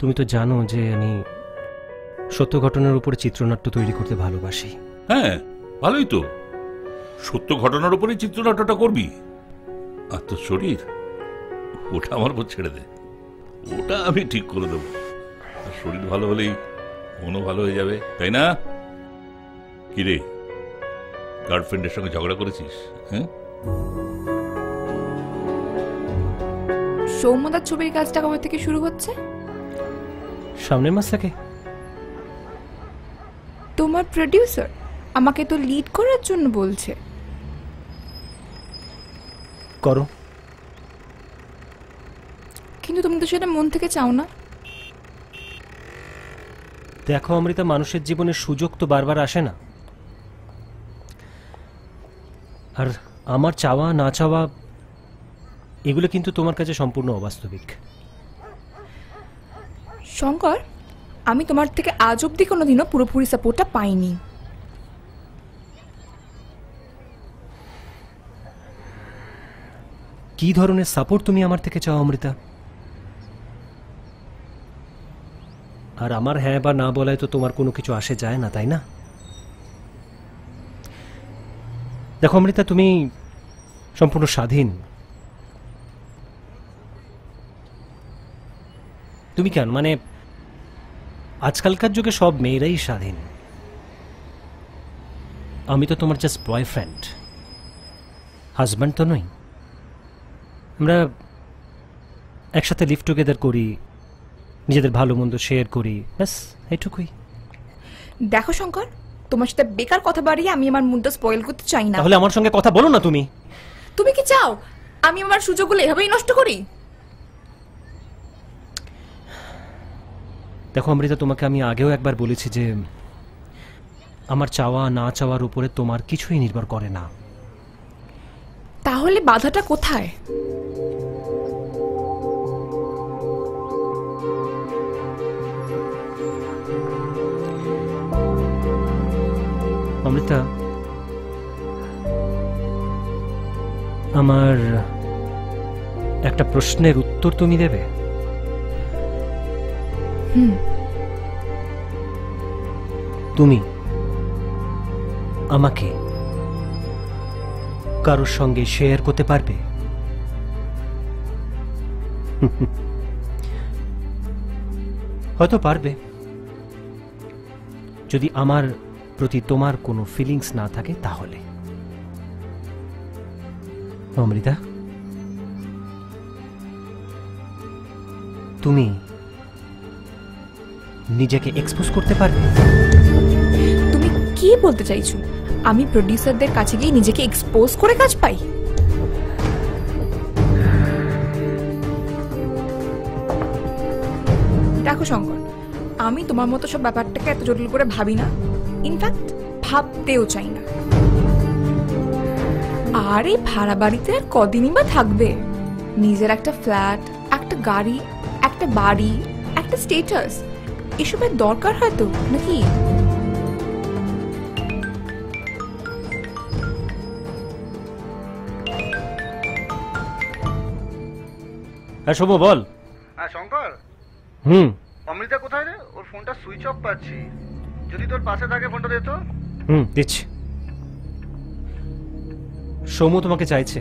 তুমি তো জানো যে আমি সত্য ঘটনার উপরে চিত্রনাট্য তৈরি করতে ভালোবাসি। হ্যাঁ, ভালোই তো, সত্য ঘটনার উপরে চিত্রনাট্যটা করবি। আর তোর শরীর, ওটা আমার উপর ছেড়ে দে, ওটা আমি ঠিক করে দেবো। আর শরীর ভালো হলেই মনও ভালো হয়ে যাবে, তাই না? কিরে, গার্লফ্রেন্ডের সঙ্গে ঝগড়া করেছিস? হ্যাঁ, সৌম্যদার ছবির কাজটা কবে থেকে শুরু হচ্ছে? সামনের মাস থেকে। তোমার প্রডিউসার আমাকে তো লিড করার জন্য বলছে। করো। কিন্তু তুমি তো সেটা মন থেকে চাও না। দেখো অমৃতা, মানুষের জীবনে সুযোগ তো বারবার আসে না। আর আমার চাওয়া না চাওয়া এগুলো কিন্তু তোমার কাছে সম্পূর্ণ অবাস্তবিক। শঙ্কর, আমি তোমার থেকে আজ অব্দি কোনোদিনও পুরোপুরি সাপোর্টটা পাইনি। কি ধরনের সাপোর্ট তুমি আমার থেকে চাও অমৃতা? আর আমার হ্যাঁ বা না বলায় তো তোমার কোনো কিছু আসে যায় না, তাই না? দেখো অমৃতা, তুমি সম্পূর্ণ স্বাধীন। তুমি কেন, মানে আজকালকার যুগে সব মেয়েরাই স্বাধীন। আমি তো তোমার জাস্ট বয়ফ্রেন্ড, হাজব্যান্ড তো নই। আমরা একসাথে লিভ টুগেদার করি, নিজেদের ভালো মন্দ শেয়ার করি, ব্যাস এইটুকুই। দেখো শঙ্কর, তোমার সাথে বেকার কথা বাড়িয়ে আমি আমার মুডটা স্পয়েল করতে চাই না। তাহলে আমার সঙ্গে কথা বলো না তুমি। তুমি কি চাও আমি আমার সুযোগগুলো এভাবেই নষ্ট করি? দেখো অমৃতা, তোমাকে আমি আগেও একবার বলেছি যে আমার চাওয়া না চাওয়ার উপরে তোমার কিছুই নির্ভর করে না। তাহলে বাধাটা কোথায়? অমৃতা, আমার একটা প্রশ্নের উত্তর তুমি দেবে? তুমি আমাকে কারোর সঙ্গে শেয়ার করতে পারবে? হয়তো পারবে, যদি আমার প্রতি তোমার কোনো ফিলিংস না থাকে তাহলে। অমৃতা, তুমি নিজেকে এক্সপোজ করতে পারবে? তুমি কি বলতে চাইছো? আমি প্রোডিউসারদের কাছে গিয়ে নিজেকে এক্সপোজ করে কাজ পাই? দেখো শঙ্কর, আমি তোমার মতো সব ব্যাপারটাকে এত জটিল করে ভাবি না, ইনফ্যাক্ট ভাবতেও চাই না। আর এই ভাড়া বাড়িতে আর কদিনই বা থাকবে? নিজের একটা ফ্ল্যাট, একটা গাড়ি, একটা বাড়ি, একটা স্টেটাস, এসবের দরকার হয়তো নাকি? হ্যাঁ শোভো, বল। হ্যাঁ শঙ্কর। অমৃতা কোথায় রে? ওর ফোনটা সুইচ অফ পাচ্ছি, যদি তোর পাশে থাকে ফোনটা দে তো। দিচ্ছি। সৌম্য তোমাকে চাইছে।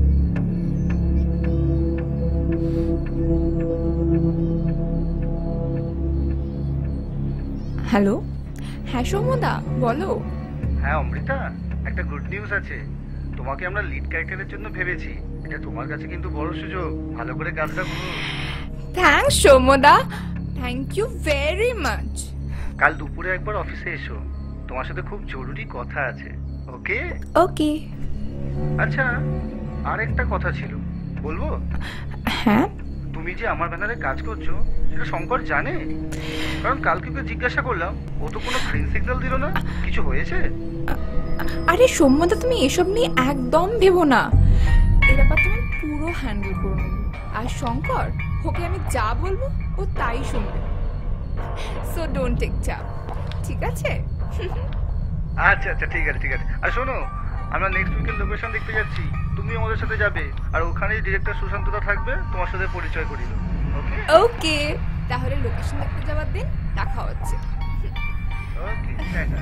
হ্যালো, হ্যাঁ সৌম্যদা, বলো। হ্যাঁ অমৃতা, একটা গুড নিউজ আছে। তোমাকে আমরা লিড ক্যারেক্টারের জন্য ভেবেছি। এটা তোমার কাছে কিন্তু বড় সুযোগ, ভালো করে কাজটা করো। থ্যাঙ্কস সৌম্যদা, থ্যাংক ইউ ভেরি মাচ। কাল দুপুরে একবার অফিসে এসো, তোমার সাথে খুব জরুরি কথা আছে। ওকে ওকে। আচ্ছা, আর একটা কথা ছিল, বলবো? হ্যাঁ। তুমি যে আমার ব্যানারে কাজ করছো সেটা শঙ্কর জানে? কারণ কালকে ওকে জিজ্ঞাসা করলাম, ও তো কোনো গ্রিন সিগন্যাল দিল না। কিছু হয়েছে? আরে সৌম্যদা, তুমি এসব নিয়ে একদম ভেবো না, এই ব্যাপার তুমি পুরো হ্যান্ডেল করে নেবো। আর শঙ্কর, ওকে আমি যা বলবো ও তাই শুনবে, সো ডোন্ট টেক চাপ, ঠিক আছে? আচ্ছা আচ্ছা, ঠিক আছে ঠিক আছে। আর শোনো, আমরা নেক্সট উইকের লোকেশন দেখতে যাচ্ছি, তুমি আমাদের সাথে যাবে। আর ওখানেই ডিরেক্টর সুশান্তদা থাকবে, তোমার সাথে পরিচয় করিয়ে দেবো। ওকে ওকে। তাহলে লোকেশন দেখতে যাওয়ার দিন দেখা হচ্ছে। ওকে, টাটা।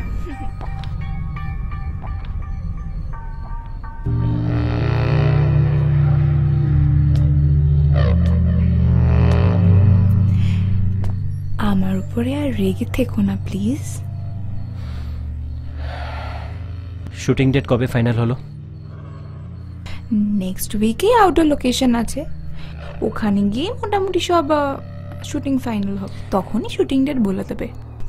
আমার উপরে আর রেগে থেকো না প্লিজ। শুটিং ডেট কবে ফাইনাল হলো? নেক্সট উইকে আউটডোর লোকেশন আছে, ওখানে গিয়ে মোটামুটি সব শুটিং ফাইনাল হবে, তখনই শুটিং ডেট বলে দেবে।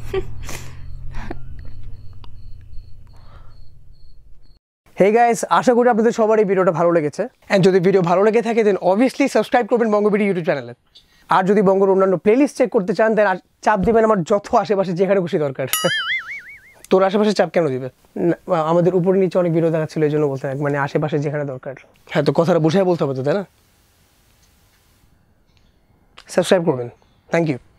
হে গাইস, আশা করি আপনাদের সবার এই ভিডিওটা ভালো লেগেছে। অ্যান্ড যদি ভিডিও ভালো লেগে থাকে দেন অবভিয়াসলি সাবস্ক্রাইব করবেন বঙ্গ ভিডিও ইউটিউব চ্যানেলে। আর যদি বঙ্গর অন্যান্য প্লেলিস্ট চেক করতে চান দেন চাপ দিবেন আমার যত আশেপাশে যেখানে খুশি দরকার। তোর আশেপাশে চাপ কেন দিবে? আমাদের উপরে নিচে অনেক ভিডিও দেখাচ্ছিল, এই জন্য বলতে মানে আশেপাশে যেখানে দরকার। হ্যাঁ, তো কথাটা বুঝাই বলতে হবে তো, তাই না? সাবস্ক্রাইব করবেন। Thank you.